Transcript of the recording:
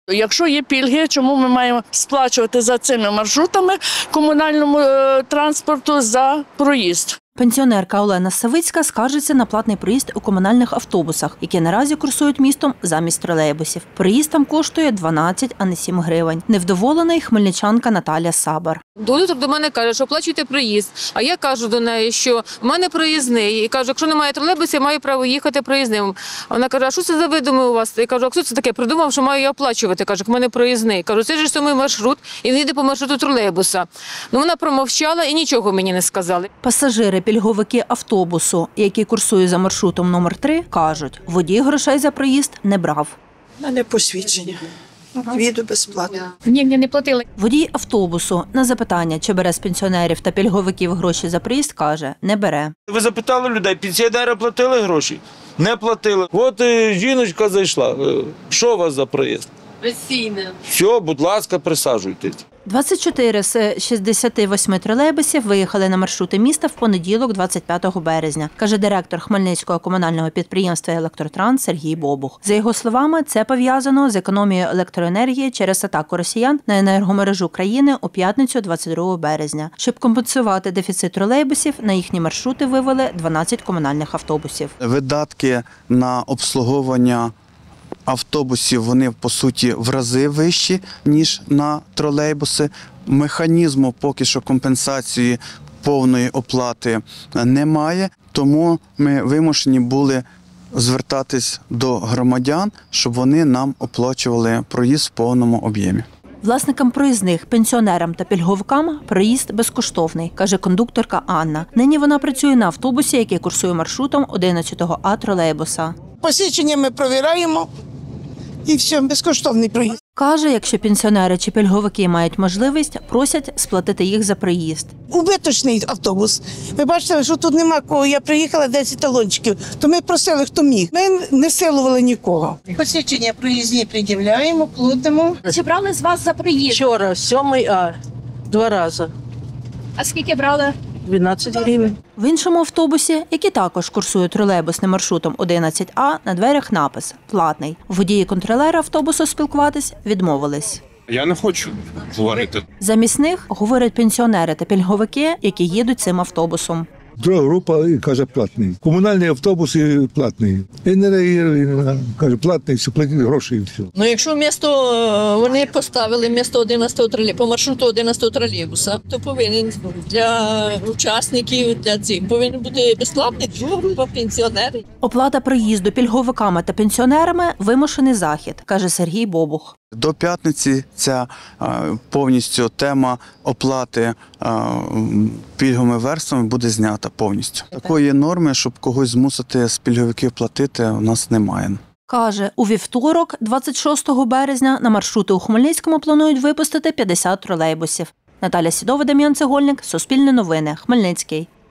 Якщо є пільги, чому ми маємо сплачувати за цими маршрутами комунальному транспорту за проїзд? Пенсіонерка Олена Савицька скаржиться на платний проїзд у комунальних автобусах, які наразі курсують містом замість тролейбусів. Проїзд там коштує 12, а не 7 гривень. Невдоволена й хмельничанка Наталя Сабар. Доктор до мене каже, що оплачуйте проїзд. А я кажу до неї, що в мене проїзний. І кажу, якщо немає тролейбусів, я маю право їхати проїзним. А вона каже, а що це за видуми у вас? Я кажу, а хто це таке? Придумав, що маю я оплачувати. Каже, в мене проїзний. Кажу, це ж самий маршрут, і він йде по маршруту тролейбуса. Ну, вона промовчала і нічого мені не сказали. Пасажири пільговики автобусу, які курсують за маршрутом номер 3, кажуть, водій грошей за проїзд не брав. У мене посвідчення. Їду безплатно. Ні, мені не платили. Водій автобусу на запитання, чи бере з пенсіонерів та пільговиків гроші за проїзд, каже, не бере. Ви запитали людей, пенсіонери платили гроші? Не платили. От жіночка зайшла. Що у вас за проїзд? Весійне. Все, будь ласка, присаджуйтесь. 24 з 68 тролейбусів виїхали на маршрути міста в понеділок, 25 березня, каже директор Хмельницького комунального підприємства «Електротранс» Сергій Бобух. За його словами, це пов'язано з економією електроенергії через атаку росіян на енергомережу країни у п'ятницю, 22 березня. Щоб компенсувати дефіцит тролейбусів, на їхні маршрути вивели 12 комунальних автобусів. Видатки на обслуговування автобусів, вони, по суті, в рази вищі, ніж на тролейбуси. Механізму поки що компенсації повної оплати немає, тому ми вимушені були звертатись до громадян, щоб вони нам оплачували проїзд в повному об'ємі. Власникам проїзних, пенсіонерам та пільговикам проїзд безкоштовний, каже кондукторка Анна. Нині вона працює на автобусі, який курсує маршрутом 11-го А тролейбуса. Посвідчення ми провіряємо і все, безкоштовний проїзд. Каже, якщо пенсіонери чи пільговики мають можливість, просять сплатити їх за проїзд. Убиточний автобус. Ви бачите, що тут нема кого. Я приїхала 10 талончиків, то ми просили, хто міг. Ми не силували нікого. Посвідчення проїзні пред'являємо, платимо. Чи брали з вас за проїзд? Вчора, 7-й А, 2 рази, А скільки брали? 12 гривень. В іншому автобусі, який також курсує тролейбусним маршрутом 11А, на дверях напис «Платний». Водії контролера автобусу спілкуватись відмовились. Я не хочу говорити. Замість них говорять пенсіонери та пільговики, які їдуть цим автобусом. Друга група каже платний. Комунальні автобуси платні. НРА каже платний, все платять гроші і все. Ну, якщо вони поставили місто 11-го тролейбуса, по маршруту 11-го тролейбуса, то повинен для учасників, для цих, повинен бути безплатний, друга група пенсіонерів. Оплата проїзду пільговиками та пенсіонерами – вимушений захід, каже Сергій Бобух. До п'ятниці ця повністю тема оплати пільговими верствами буде знята повністю. Такої норми, щоб когось змусити з пільговиків платити, у нас немає. Каже, у вівторок, 26 березня, на маршрути у Хмельницькому планують випустити 50 тролейбусів. Наталя Сідова, Дем'ян Цегольник, Суспільне новини, Хмельницький.